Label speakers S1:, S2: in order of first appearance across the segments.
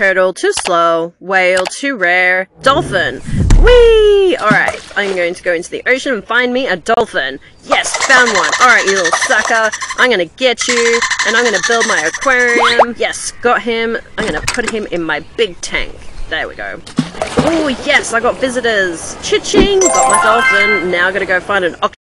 S1: turtle, too slow. Whale, too rare. Dolphin. Whee! Alright, I'm going to go into the ocean and find me a dolphin. Yes, found one. Alright, you little sucker. I'm gonna get you, and I'm gonna build my aquarium. Yes, got him. I'm gonna put him in my big tank. There we go. Oh, yes, I got visitors. Cha-ching! Got my dolphin. Now I gotta go find an octopus.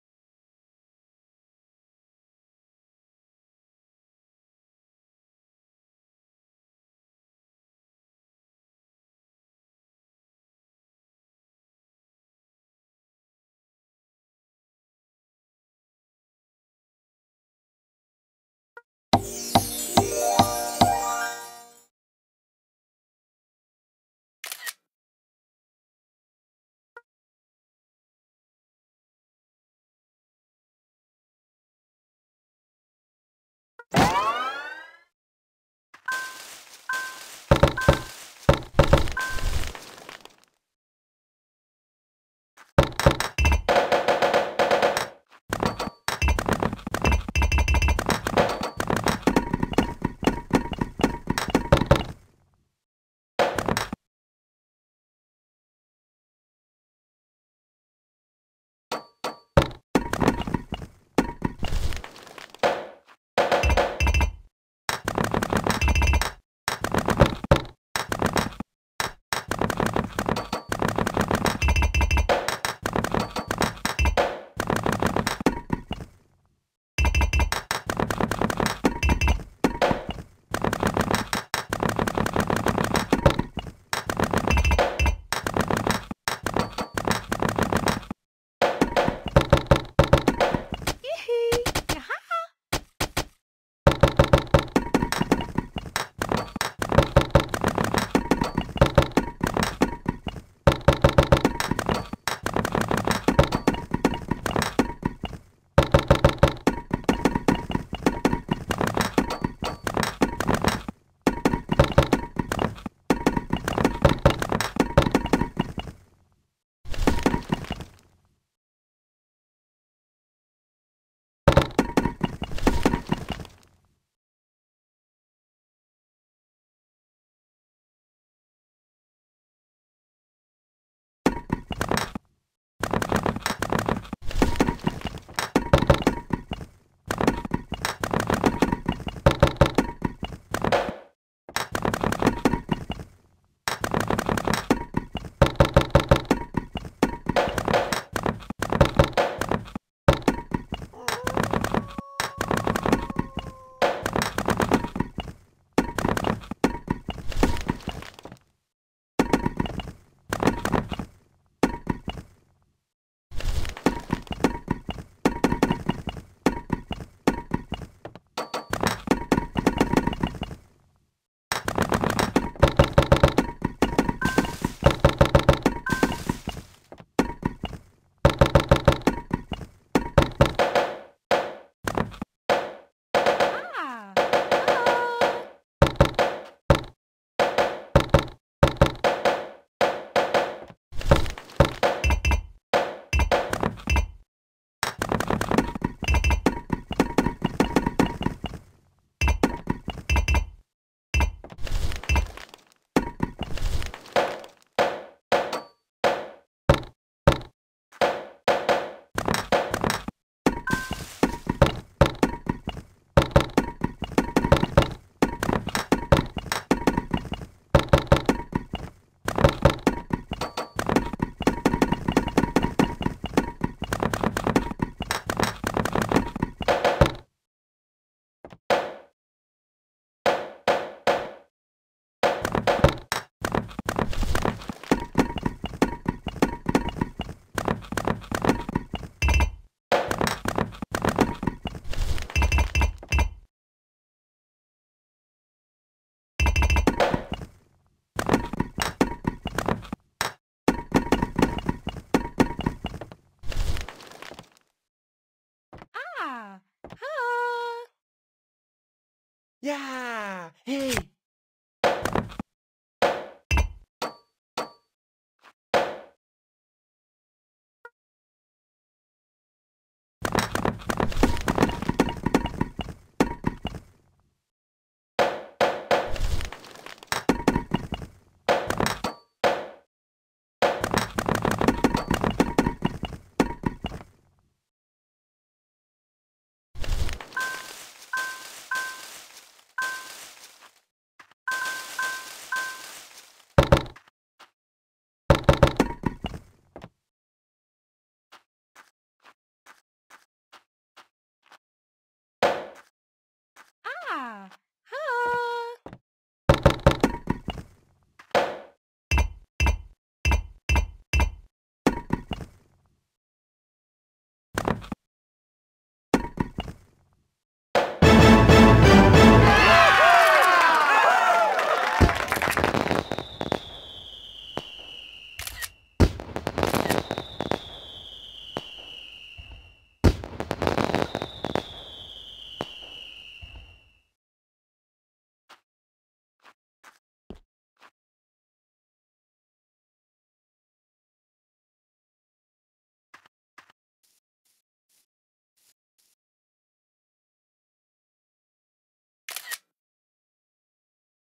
S2: Yeah! Hey!